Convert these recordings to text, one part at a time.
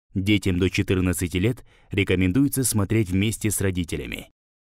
Детям до 14 лет рекомендуется смотреть вместе с родителями.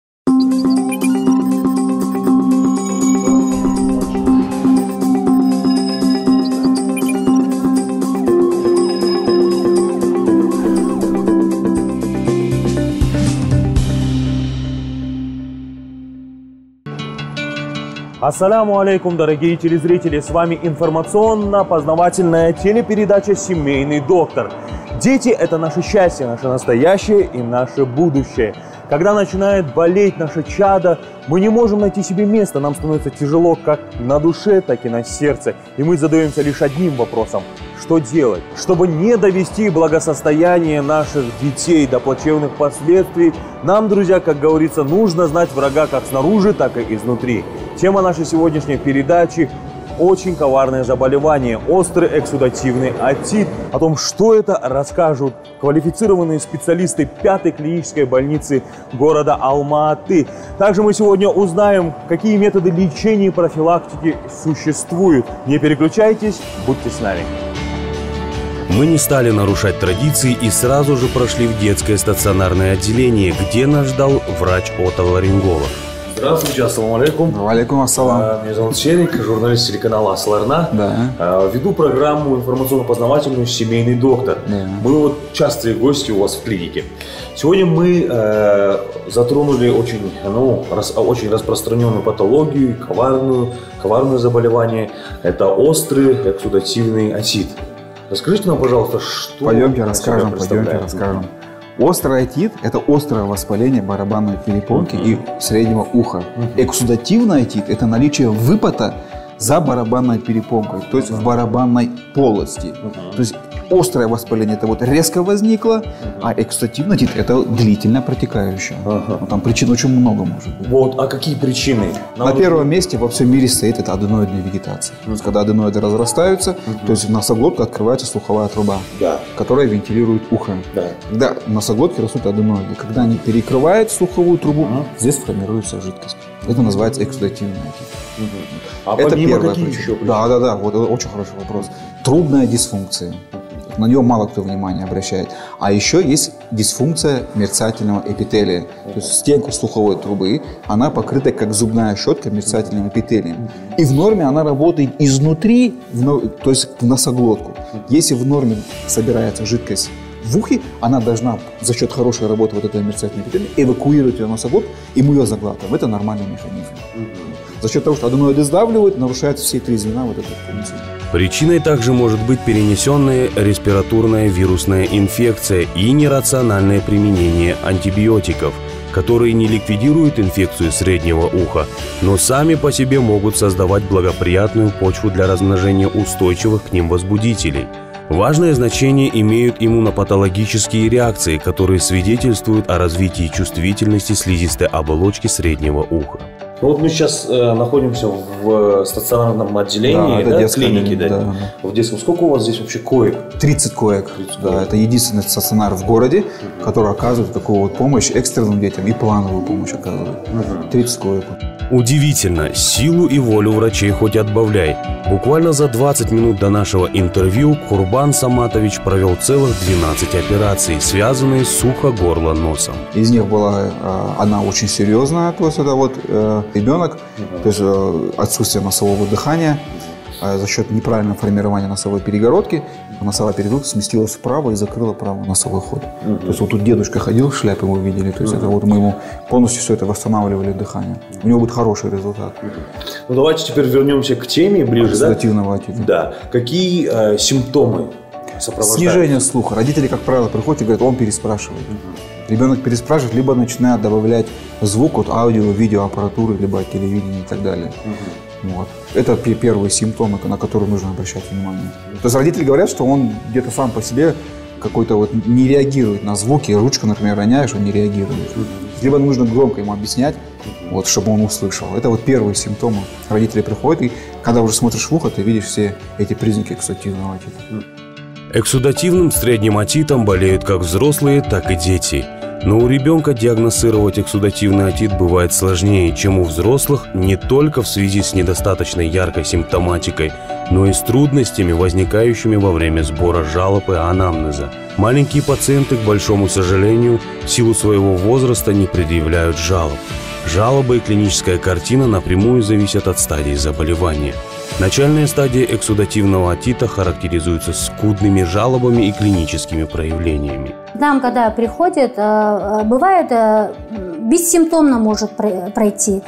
Ассаляму алейкум, дорогие телезрители! С вами информационно-познавательная телепередача «Семейный доктор». Дети – это наше счастье, наше настоящее и наше будущее. Когда начинает болеть наше чадо, мы не можем найти себе места, нам становится тяжело как на душе, так и на сердце. И мы задаемся лишь одним вопросом – что делать? Чтобы не довести благосостояние наших детей до плачевных последствий, нам, друзья, как говорится, нужно знать врага как снаружи, так и изнутри. Тема нашей сегодняшней передачи – очень коварное заболевание – острый эксудативный отит. О том, что это, расскажут квалифицированные специалисты 5-й клинической больницы города Алма-Аты. Также мы сегодня узнаем, какие методы лечения и профилактики существуют. Не переключайтесь, будьте с нами. Мы не стали нарушать традиции и сразу же прошли в детское стационарное отделение, где нас ждал врач-отоларинголог. Здравствуйте, ассаламу алейкум. Алейкум ассалам. Меня зовут Серик, журналист телеканала Асл-Арна. Да. Веду программу информационно-познавательную «Семейный доктор». Да. Мы вот частые гости у вас в клинике. Сегодня мы затронули очень распространенную патологию, коварное заболевание. Это острый эксудативный отит. Расскажите нам, пожалуйста, что... Пойдемте расскажем. Острый отит – это острое воспаление барабанной перепонки и среднего уха. Эксудативный отит – это наличие выпота за барабанной перепонкой, то есть в барабанной полости. То есть острое воспаление – это вот резко возникло, а эксудативный отит – это длительно протекающее. Там причин очень много может быть. Вот, а какие причины? На первом месте во всем мире стоит это аденоидная вегетация. То есть, когда аденоиды разрастаются, то есть в носоглотке открывается слуховая труба, которая вентилирует ухо. Когда в носоглотке растут аденоиды, когда они перекрывают слуховую трубу, здесь формируется жидкость. Это называется эксудативный отит. А это первая причина. Да, вот это очень хороший вопрос. Трубная дисфункция. На нее мало кто внимания обращает. А еще есть дисфункция мерцательного эпителия. То есть стенка слуховой трубы, она покрыта как зубная щетка мерцательным эпителием. И в норме она работает изнутри, то есть в носоглотку. Если в норме собирается жидкость в ухе, она должна за счет хорошей работы вот этого мерцательного эпителия эвакуировать ее в носоглотку, и мы ее заглатываем. Это нормальный механизм. За счет того, что аденоиды сдавливают, нарушаются все три звена вот этой функции. Причиной также может быть перенесенная респираторная вирусная инфекция и нерациональное применение антибиотиков, которые не ликвидируют инфекцию среднего уха, но сами по себе могут создавать благоприятную почву для размножения устойчивых к ним возбудителей. Важное значение имеют иммунопатологические реакции, которые свидетельствуют о развитии чувствительности слизистой оболочки среднего уха. Вот мы сейчас находимся в стационарном отделении, клиники. В детском. Сколько у вас здесь вообще коек? 30 коек. Это единственный стационар в городе, который оказывает такую вот помощь экстренным детям и плановую помощь оказывает. 30 коек. Удивительно, силу и волю врачей хоть отбавляй. Буквально за 20 минут до нашего интервью Курбан Саматович провел целых 12 операций, связанные с ухо-горло-носом. Из них была одна очень серьезная, то есть это вот ребенок, то есть отсутствие носового дыхания. За счет неправильного формирования носовой перегородки носовая перегородка сместилась вправо и закрыла правый носовой ход. То есть вот тут дедушка ходил в шляпе, вы видели, то есть это вот мы ему полностью все это восстанавливали дыхание. У него будет хороший результат. Ну давайте теперь вернемся к теме ближе. Эксудативного отита. Да. Какие симптомы сопровождают? Снижение слуха. Родители, как правило, приходят и говорят, он переспрашивает. Ребенок переспрашивает, либо начинает добавлять звук от аудио, видеоаппаратуры, либо от телевидения и так далее. Вот. Это первые симптомы, на которые нужно обращать внимание. То есть родители говорят, что он где-то сам по себе какой-то вот не реагирует на звуки, ручку, например, роняешь, он не реагирует. Либо нужно громко ему объяснять, вот, чтобы он услышал. Это вот первые симптомы. Родители приходят, и когда уже смотришь в ухо, ты видишь все эти признаки эксудативного отита. Эксудативным средним отитом болеют как взрослые, так и дети. Но у ребенка диагностировать эксудативный отит бывает сложнее, чем у взрослых, не только в связи с недостаточной яркой симптоматикой, но и с трудностями, возникающими во время сбора жалоб и анамнеза. Маленькие пациенты, к большому сожалению, в силу своего возраста не предъявляют жалоб. Жалобы и клиническая картина напрямую зависят от стадии заболевания. Начальная стадия эксудативного отита характеризуется скудными жалобами и клиническими проявлениями. Нам, когда приходят, бывает бессимптомно может пройти.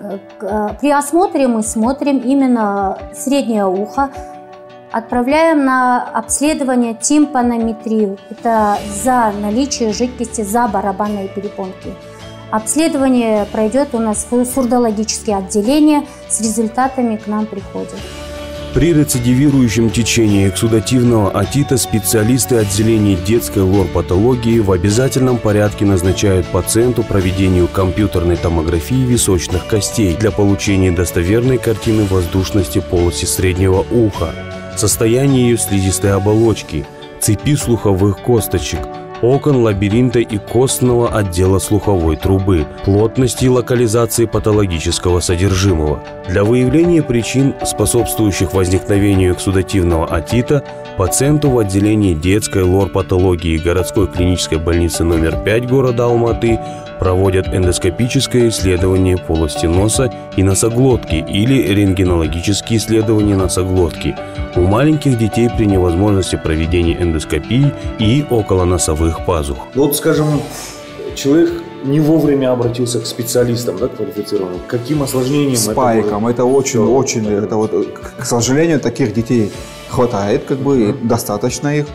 При осмотре мы смотрим именно среднее ухо, отправляем на обследование тимпанометрию. Это за наличие жидкости за барабанной перепонки. Обследование пройдет у нас в сурдологическое отделение, с результатами к нам приходят. При рецидивирующем течении эксудативного отита специалисты отделения детской лор-патологии в обязательном порядке назначают пациенту проведению компьютерной томографии височных костей для получения достоверной картины воздушности полости среднего уха, состояния ее слизистой оболочки, цепи слуховых косточек, окон лабиринта и костного отдела слуховой трубы, плотности и локализации патологического содержимого. Для выявления причин, способствующих возникновению эксудативного отита, пациенту в отделении детской лор-патологии городской клинической больницы номер 5 города Алматы проводят эндоскопическое исследование полости носа и носоглотки или рентгенологические исследования носоглотки. У маленьких детей при невозможности проведения эндоскопии и околоносовых пазух. Вот, скажем, человек не вовремя обратился к специалистам, да, квалифицированным. Каким осложнением? Спайком. Это очень, к сожалению, таких детей хватает, достаточно их.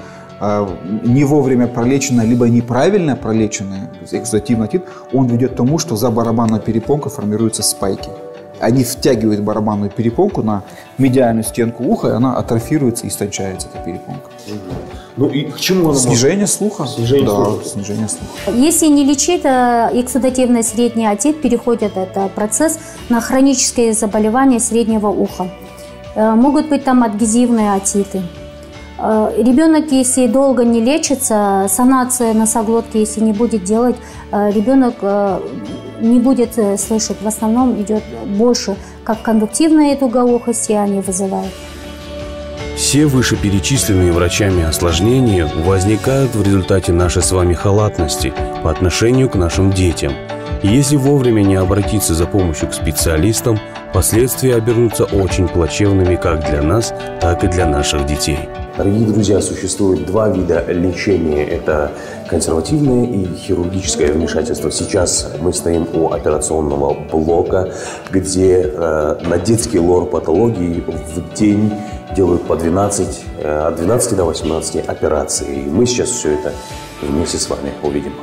Не вовремя пролеченная, либо неправильно пролеченная эксудативный отит, он ведет к тому, что за барабанной перепонкой формируются спайки. Они втягивают барабанную перепонку на медиальную стенку уха, и она атрофируется и истончается, эта перепонка. Ну и к чему она снижение слуха. Снижение слуха. Если не лечить, эксудативный средний отит переходит этот процесс на хроническое заболевание среднего уха. Могут быть там адгезивные отиты. Ребенок, если долго не лечится, санация носоглотки, если не будет делать, ребенок не будет слышать. В основном идет больше как кондуктивные тугоухости они вызывают. Все вышеперечисленные врачами осложнения возникают в результате нашей с вами халатности по отношению к нашим детям. И если вовремя не обратиться за помощью к специалистам, последствия обернутся очень плачевными как для нас, так и для наших детей. Дорогие друзья, существует два вида лечения. Это консервативное и хирургическое вмешательство. Сейчас мы стоим у операционного блока, где на детские лор-патологии в день делают по 12, от 12 до 18 операций. И мы сейчас все это вместе с вами увидим.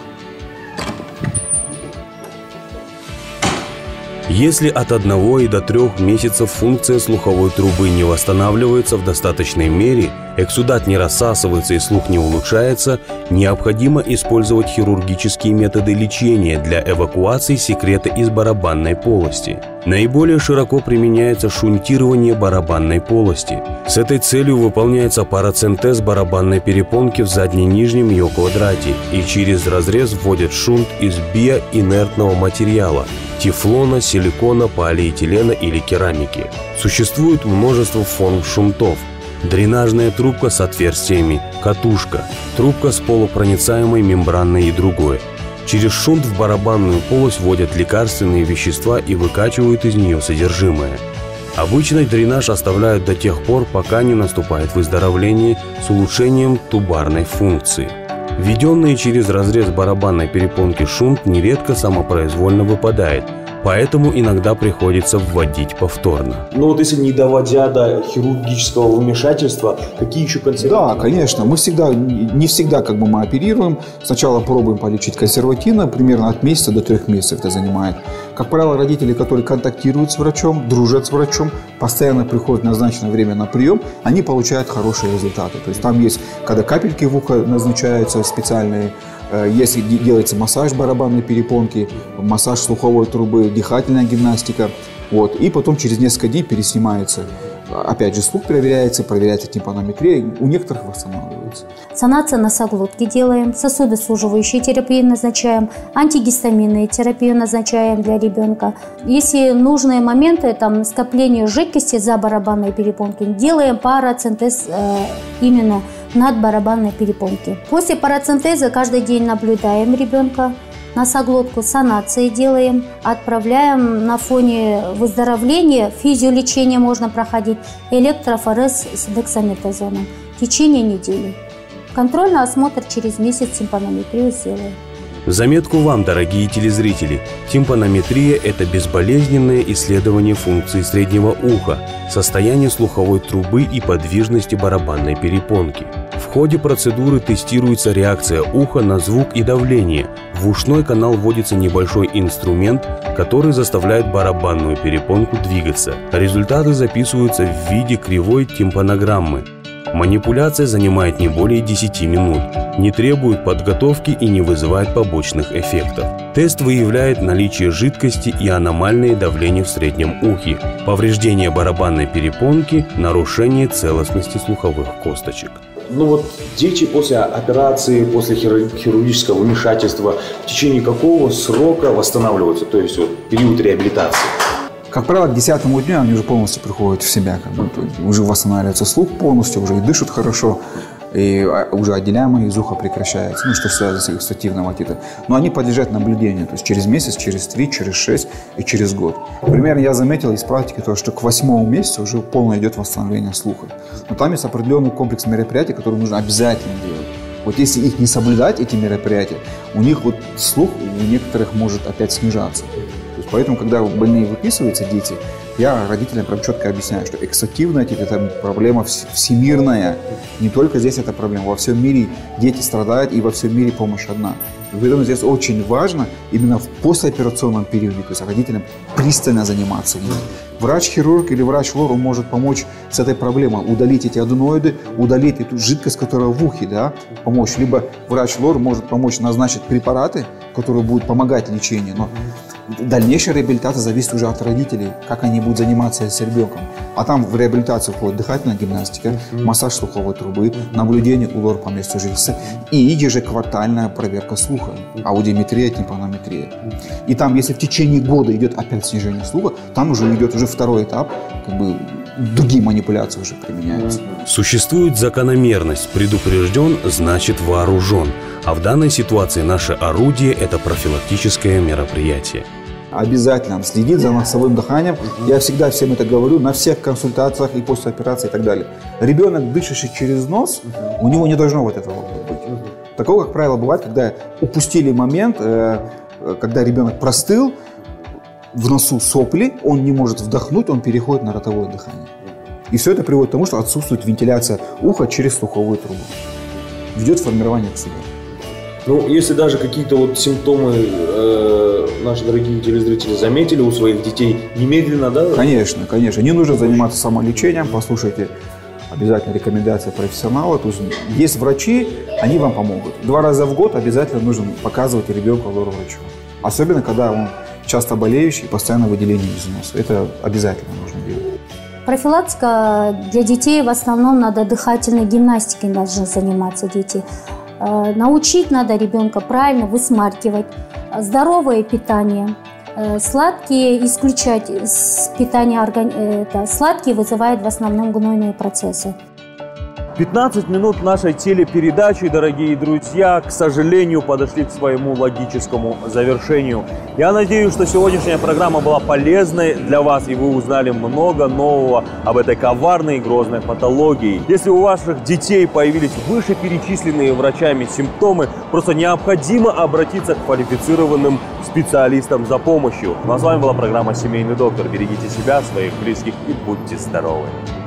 Если от 1 и до 3 месяцев функция слуховой трубы не восстанавливается в достаточной мере, эксудат не рассасывается и слух не улучшается, необходимо использовать хирургические методы лечения для эвакуации секрета из барабанной полости. Наиболее широко применяется шунтирование барабанной полости. С этой целью выполняется парацентез барабанной перепонки в задне-нижнем ее квадрате и через разрез вводят шунт из биоинертного материала – тефлона, силикона, полиэтилена или керамики. Существует множество форм шунтов. Дренажная трубка с отверстиями, катушка, трубка с полупроницаемой мембраной и другое. Через шунт в барабанную полость вводят лекарственные вещества и выкачивают из нее содержимое. Обычно дренаж оставляют до тех пор, пока не наступает выздоровление с улучшением тубарной функции. Введенный через разрез барабанной перепонки шунт нередко самопроизвольно выпадает, поэтому иногда приходится вводить повторно. Ну вот если не доводя до хирургического вмешательства, какие еще консервативные? Да, конечно. Мы не всегда мы оперируем. Сначала пробуем полечить консервативно, примерно от месяца до 3 месяцев это занимает. Как правило, родители, которые контактируют с врачом, дружат с врачом, постоянно приходят в назначенное время на прием, они получают хорошие результаты. То есть там есть, когда капельки в ухо назначаются специальные, если делается массаж барабанной перепонки, массаж слуховой трубы, дыхательная гимнастика, и потом через несколько дней переснимается Опять же, слух проверяется тимпанометрия, у некоторых восстанавливается. Санация носоглотки делаем, сосудосуживающие терапии назначаем, антигистаминные терапии назначаем для ребенка. Если нужные моменты, там скопление жидкости за барабанной перепонкой, делаем парацентез именно над барабанной перепонки. После парацентеза каждый день наблюдаем ребенка, носоглотку санации делаем, отправляем на фоне выздоровления, физиолечение можно проходить, электрофорез с дексаметазоном в течение недели. Контрольный осмотр через месяц, тимпанометрию сделаем. Заметку вам, дорогие телезрители. Тимпанометрия – это безболезненное исследование функции среднего уха, состояния слуховой трубы и подвижности барабанной перепонки. В ходе процедуры тестируется реакция уха на звук и давление. В ушной канал вводится небольшой инструмент, который заставляет барабанную перепонку двигаться. Результаты записываются в виде кривой тимпанограммы. Манипуляция занимает не более 10 минут, не требует подготовки и не вызывает побочных эффектов. Тест выявляет наличие жидкости и аномальное давление в среднем ухе, повреждение барабанной перепонки, нарушение целостности слуховых косточек. Ну вот дети после операции, после хирургического вмешательства в течение какого срока восстанавливаются, то есть вот период реабилитации? Как правило, к 10-му дню они уже полностью приходят в себя, уже восстанавливается слух полностью, уже и дышат хорошо, и уже отделяемое из уха прекращается, что связано с их стативным отитом. Но они подлежат наблюдению, то есть через месяц, через 3, через 6 и через год. Например, я заметил из практики то, что к 8-му месяцу уже полное идет восстановление слуха. Но там есть определенный комплекс мероприятий, которые нужно обязательно делать. Вот если их не соблюдать, эти мероприятия, у них вот слух у некоторых может опять снижаться. Поэтому, когда больные выписываются, дети, я родителям прям четко объясняю, что экстативный отит – это проблема всемирная. Не только здесь эта проблема, во всем мире дети страдают, и во всем мире помощь одна. И поэтому здесь очень важно именно в послеоперационном периоде, то есть родителям пристально заниматься ими. Врач-хирург или врач-лор может помочь с этой проблемой, удалить эти аденоиды, удалить эту жидкость, которая в ухе, да, помочь. Либо врач-лор может помочь назначить препараты, которые будут помогать лечению, но дальнейшая реабилитация зависит уже от родителей, как они будут заниматься с ребенком. А там в реабилитацию входит дыхательная гимнастика, массаж слуховой трубы, наблюдение у лор по месту жительства и ежеквартальная проверка слуха, аудиометрия, тимпанометрия. И там, если в течение года идет опять снижение слуха, там уже идет уже второй этап, другие манипуляции уже применяются. Существует закономерность: предупрежден, значит вооружен. А в данной ситуации наше орудие – это профилактическое мероприятие. Обязательно следить за носовым дыханием. Я всегда всем это говорю на всех консультациях и после операции и так далее. Ребенок, дышащий через нос, у него не должно вот этого быть. Такого, как правило, бывает, когда упустили момент, когда ребенок простыл, в носу сопли, он не может вдохнуть, он переходит на ротовое дыхание. И все это приводит к тому, что отсутствует вентиляция уха через слуховую трубу. Ведет формирование оксигена. Ну, если даже какие-то вот симптомы наши дорогие телезрители заметили у своих детей, немедленно, да? Конечно, конечно. Не нужно заниматься самолечением, послушайте обязательно рекомендации профессионала. То есть, есть врачи, они вам помогут. 2 раза в год обязательно нужно показывать ребенка лор-врачу. Особенно, когда он часто болеющий, постоянно выделение из носа. Это обязательно нужно делать. Профилактика для детей в основном надо дыхательной гимнастикой должны заниматься дети. Научить надо ребенка правильно высмаркивать, здоровое питание, сладкие исключать с питания организма. Сладкие вызывают в основном гнойные процессы. 15 минут нашей телепередачи, дорогие друзья, к сожалению, подошли к своему логическому завершению. Я надеюсь, что сегодняшняя программа была полезной для вас, и вы узнали много нового об этой коварной и грозной патологии. Если у ваших детей появились вышеперечисленные врачами симптомы, просто необходимо обратиться к квалифицированным специалистам за помощью. Ну а с вами была программа «Семейный доктор». Берегите себя, своих близких и будьте здоровы!